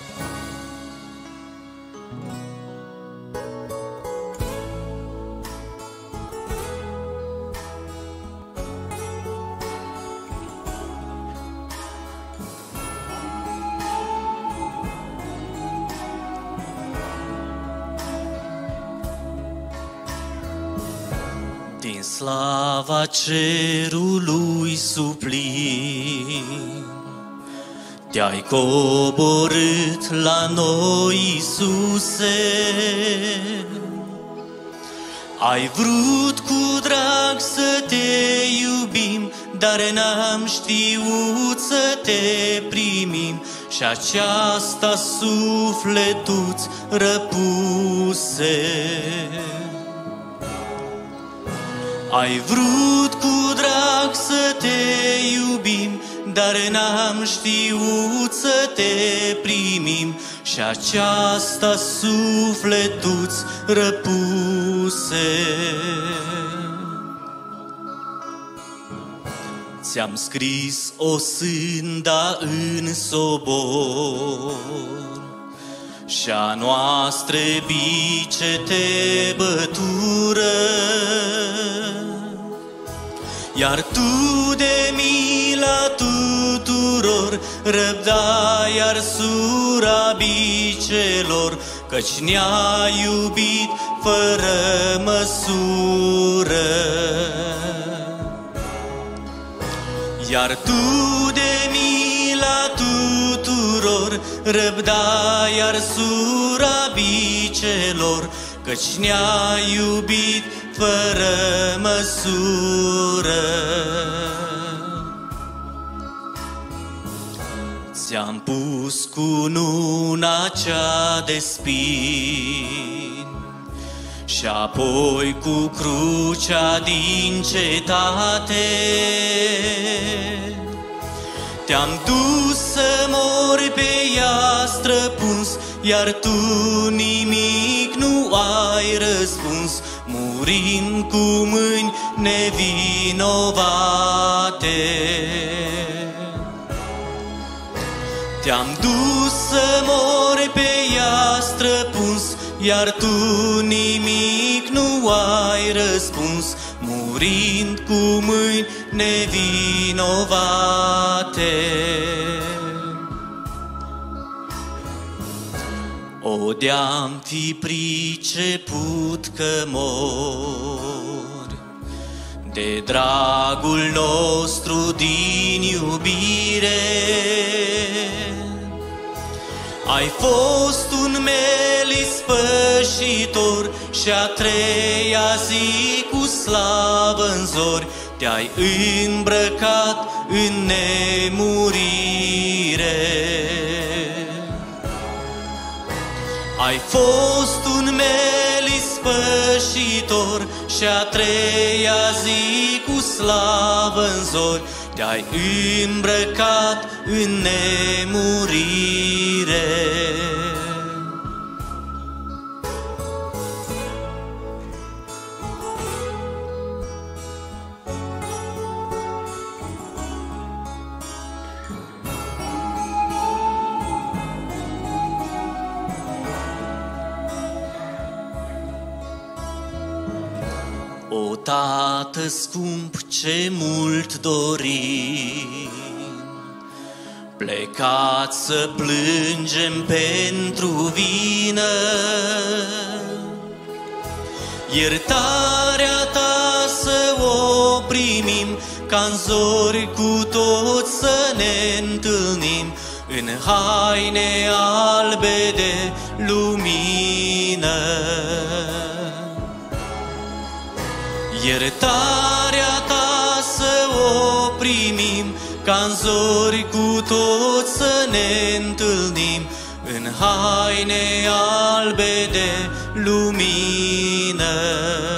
Din slava cerului suplin, te-ai coborât la noi, Iisuse. Ai vrut cu drag să te iubim, dar n-am știut să te primim, și aceasta sufletul-ți răpuse. Ai vrut cu drag să te iubim, dar n-am știut să te primim, și aceasta sufletul-ți răpuse. Ți-am scris o sânda în sobor, și-a noastră bice te bătură, iar tu de mila tuturor răbdai arsura bicelor, căci ne-a iubit fără măsură. Iar tu de mila tuturor răbdai arsura bicelor, căci ne-a iubit fără măsură. Ți-am pus cununa cea de spini, și apoi cu crucea din cetate te-am dus să mori pe ea străpuns, iar tu nimic nu ai răspuns, murind cu mâini nevinovate. Te-am dus să mori pe ea străpuns, iar tu nimic nu ai răspuns, murind cu mâini nevinovate. O, de-am fi priceput că mor de dragul nostru din iubire, ai fost un mel ispășitor, și a treia zi cu slavă în zori te-ai îmbrăcat în nemurire. Ai fost un mel ispășitor, și a treia zi cu slavă în zori te-ai îmbrăcat în nemurire. O, Tată scump, ce mult dorim, plecat să plângem pentru vină, iertarea ta să o primim, ca-n zori cu toți să ne întâlnim, în haine albe de lumină. Iertarea ta să o primim, ca-n zori cu toți să ne întâlnim, în haine albe de lumină.